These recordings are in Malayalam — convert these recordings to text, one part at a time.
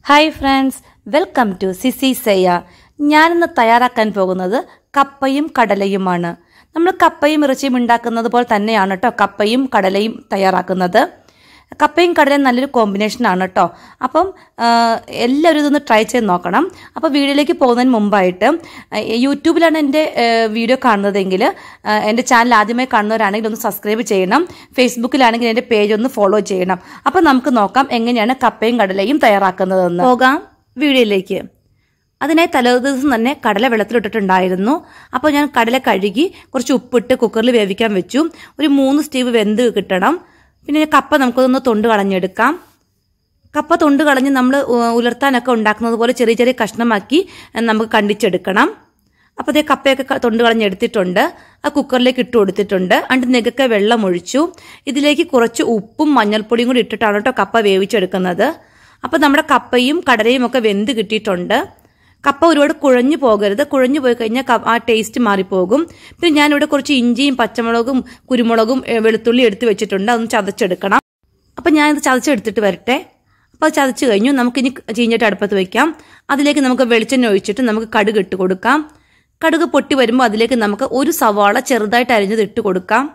ഹായ് ഫ്രണ്ട്സ്, വെൽക്കം ടു സിസി സയ്യ. ഞാനിന്ന് തയ്യാറാക്കാൻ പോകുന്നത് കപ്പയും കടലയുമാണ്. നമ്മൾ കപ്പയും ഇറച്ചിയും ഉണ്ടാക്കുന്നത് പോലെ തന്നെയാണ് കേട്ടോ കപ്പയും കടലയും തയ്യാറാക്കുന്നത്. കപ്പയും കടലയും നല്ലൊരു കോമ്പിനേഷനാണ് കേട്ടോ. അപ്പം എല്ലാവരും ഇതൊന്ന് ട്രൈ ചെയ്ത് നോക്കണം. അപ്പോൾ വീഡിയോയിലേക്ക് പോകുന്നതിന് മുമ്പായിട്ട് യൂട്യൂബിലാണ് എൻ്റെ വീഡിയോ കാണുന്നതെങ്കിൽ എൻ്റെ ചാനൽ ആദ്യമായി കാണുന്നവരാണെങ്കിൽ ഒന്ന് സബ്സ്ക്രൈബ് ചെയ്യണം. ഫേസ്ബുക്കിലാണെങ്കിൽ എൻ്റെ പേജ് ഒന്ന് ഫോളോ ചെയ്യണം. അപ്പം നമുക്ക് നോക്കാം എങ്ങനെയാണ് കപ്പയും കടലയും തയ്യാറാക്കുന്നതെന്ന്. പോകാം വീഡിയോയിലേക്ക്. അതിനായി തലേദിവസം തന്നെ കടല വെള്ളത്തിലിട്ടിട്ടുണ്ടായിരുന്നു. അപ്പോൾ ഞാൻ കടല കഴുകി കുറച്ച് ഉപ്പിട്ട് കുക്കറിൽ വേവിക്കാൻ വെച്ചു. ഒരു 3 സ്റ്റീവ് വെന്ത് കിട്ടണം. പിന്നെ കപ്പ നമുക്കൊന്ന് തൊണ്ട് കളഞ്ഞെടുക്കാം. കപ്പ തൊണ്ട് കളഞ്ഞ് നമ്മൾ ഉലർത്താനൊക്കെ ഉണ്ടാക്കുന്നത് പോലെ ചെറിയ ചെറിയ കഷ്ണമാക്കി നമുക്ക് കണ്ടിച്ചെടുക്കണം. അപ്പോൾ അതേ കപ്പയൊക്കെ തൊണ്ട് കളഞ്ഞെടുത്തിട്ടുണ്ട്. ആ കുക്കറിലേക്ക് ഇട്ട് കൊടുത്തിട്ടുണ്ട്. അണ്ട് നെഗൊക്കെ വെള്ളം ഒഴിച്ചു. ഇതിലേക്ക് കുറച്ച് ഉപ്പും മഞ്ഞൾപ്പൊടിയും കൂടി ഇട്ടിട്ടാണ് കേട്ടോ കപ്പ വേവിച്ചെടുക്കുന്നത്. അപ്പോൾ നമ്മുടെ കപ്പയും കടലയും ഒക്കെ വെന്ത് കിട്ടിയിട്ടുണ്ട്. കപ്പ ഒരുപാട് കുഴഞ്ഞു പോകരുത്. കുഴഞ്ഞു പോയി കഴിഞ്ഞാൽ ആ ടേസ്റ്റ് മാറിപ്പോകും. പിന്നെ ഞാനിവിടെ കുറച്ച് ഇഞ്ചിയും പച്ചമുളകും കുരുമുളകും വെളുത്തുള്ളി എടുത്ത് വെച്ചിട്ടുണ്ട്. അതൊന്ന് ചതച്ചെടുക്കണം. അപ്പം ഞാനിത് ചതച്ചെടുത്തിട്ട് വരട്ടെ. അപ്പോൾ അത് ചതച്ച് കഴിഞ്ഞു. നമുക്കിനി ചീഞ്ഞിട്ട് അടുപ്പത്ത് വയ്ക്കാം. അതിലേക്ക് നമുക്ക് വെളിച്ചെണ്ണ ഒഴിച്ചിട്ട് നമുക്ക് കടുക് ഇട്ട് കൊടുക്കാം. കടുക് പൊട്ടി വരുമ്പോൾ അതിലേക്ക് നമുക്ക് ഒരു സവാള ചെറുതായിട്ട് അരിഞ്ഞത് ഇട്ട് കൊടുക്കാം.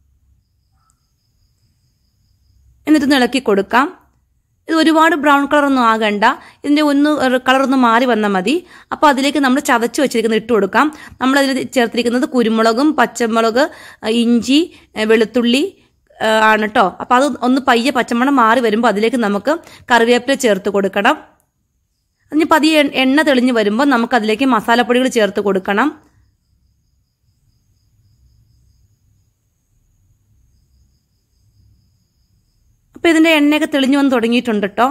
എന്നിട്ടൊന്ന് ഇളക്കി കൊടുക്കാം. ഇത് ഒരുപാട് ബ്രൗൺ കളറൊന്നും ആകണ്ട. ഇതിൻ്റെ കളറൊന്ന് മാറി വന്നാൽ മതി. അപ്പോൾ അതിലേക്ക് നമ്മൾ ചതച്ച് വെച്ചിരിക്കുന്നത് ഇട്ട് കൊടുക്കാം. നമ്മളതിൽ ചേർത്തിരിക്കുന്നത് കുരുമുളകും പച്ചമുളക് ഇഞ്ചി വെളുത്തുള്ളി ആണ് കേട്ടോ. അപ്പോൾ അത് ഒന്ന് പയ്യെ പച്ചമണം മാറി വരുമ്പോൾ അതിലേക്ക് നമുക്ക് കറിവേപ്പില ചേർത്ത് കൊടുക്കണം. അതിന് പതിയെ എണ്ണ തെളിഞ്ഞ് വരുമ്പോൾ നമുക്കതിലേക്ക് മസാലപ്പൊടികൾ ചേർത്ത് കൊടുക്കണം. അപ്പോൾ ഇതിൻ്റെ എണ്ണയൊക്കെ തെളിഞ്ഞു വന്ന് തുടങ്ങിയിട്ടുണ്ട് കേട്ടോ.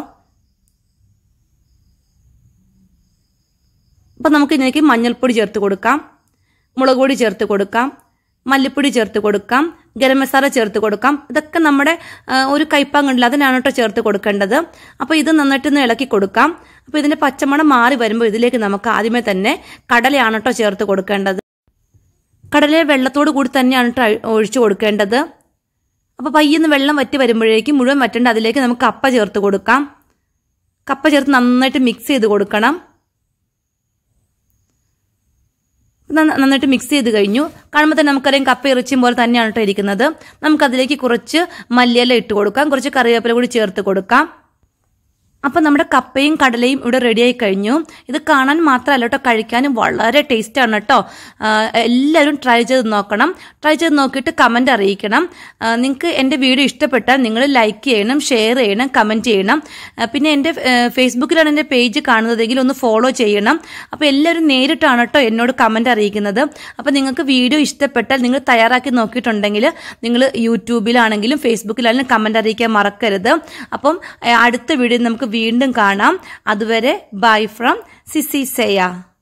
അപ്പോൾ നമുക്ക് ഇതിലേക്ക് മഞ്ഞൾപ്പൊടി ചേർത്ത് കൊടുക്കാം, മുളക് പൊടി ചേർത്ത് കൊടുക്കാം, മല്ലിപ്പൊടി ചേർത്ത് കൊടുക്കാം, ഗരം മസാല ചേർത്ത് കൊടുക്കാം. ഇതൊക്കെ നമ്മുടെ ഒരു കൈപ്പാങ്ങുണ്ടല്ലോ അതിനാണ് കേട്ടോ ചേർത്ത് കൊടുക്കേണ്ടത്. അപ്പോൾ ഇത് നന്നായിട്ടൊന്ന് ഇളക്കി കൊടുക്കാം. അപ്പോൾ ഇതിൻ്റെ പച്ചമണം മാറി വരുമ്പോൾ ഇതിലേക്ക് നമുക്ക് ആദ്യമേ തന്നെ കടലയാണ് കേട്ടോ ചേർത്ത് കൊടുക്കേണ്ടത്. കടലയെ വെള്ളത്തോട് കൂടി തന്നെയാണ് കേട്ടോ ഒഴിച്ചു കൊടുക്കേണ്ടത്. അപ്പോൾ പയ്യെന്ന് വെള്ളം വറ്റി വരുമ്പോഴേക്കും മുഴുവൻ വറ്റേണ്ട അതിലേക്ക് നമുക്ക് കപ്പ ചേർത്ത് കൊടുക്കാം. കപ്പ ചേർത്ത് നന്നായിട്ട് മിക്സ് ചെയ്ത് കൊടുക്കണം. നന്നായിട്ട് മിക്സ് ചെയ്ത് കഴിഞ്ഞു. കാണുമ്പോൾ തന്നെ നമുക്കറിയാം കപ്പ ഇറച്ചിയും പോലെ തന്നെയാണ് കേട്ടോ ഇരിക്കുന്നത്. നമുക്കതിലേക്ക് കുറച്ച് മല്ലിയില ഇട്ട് കൊടുക്കാം, കുറച്ച് കറിവേപ്പില കൂടി ചേർത്ത് കൊടുക്കാം. അപ്പം നമ്മുടെ കപ്പയും കടലയും ഇവിടെ റെഡിയായി കഴിഞ്ഞു. ഇത് കാണാൻ മാത്രമല്ല കേട്ടോ കഴിക്കാനും വളരെ ടേസ്റ്റാണ് കേട്ടോ. എല്ലാവരും ട്രൈ ചെയ്ത് നോക്കണം. ട്രൈ ചെയ്ത് നോക്കിയിട്ട് കമൻറ്റ് അറിയിക്കണം. നിങ്ങൾക്ക് എൻ്റെ വീഡിയോ ഇഷ്ടപ്പെട്ടാൽ നിങ്ങൾ ലൈക്ക് ചെയ്യണം, ഷെയർ ചെയ്യണം, കമൻറ്റ് ചെയ്യണം. പിന്നെ എൻ്റെ ഫേസ്ബുക്കിലാണ് എൻ്റെ പേജ് കാണുന്നതെങ്കിൽ ഒന്ന് ഫോളോ ചെയ്യണം. അപ്പോൾ എല്ലാവരും നേരിട്ടാണ് കേട്ടോ എന്നോട് കമൻറ്റ് അറിയിക്കുന്നത്. അപ്പോൾ നിങ്ങൾക്ക് വീഡിയോ ഇഷ്ടപ്പെട്ടാൽ നിങ്ങൾ തയ്യാറാക്കി നോക്കിയിട്ടുണ്ടെങ്കിൽ നിങ്ങൾ യൂട്യൂബിലാണെങ്കിലും ഫേസ്ബുക്കിലാണെങ്കിലും കമൻറ്റ് അറിയിക്കാൻ മറക്കരുത്. അപ്പം അടുത്ത വീഡിയോ നമുക്ക് വീണ്ടും കാണാം. അതുവരെ ബൈ ഫ്രം സിസി സയ്യ.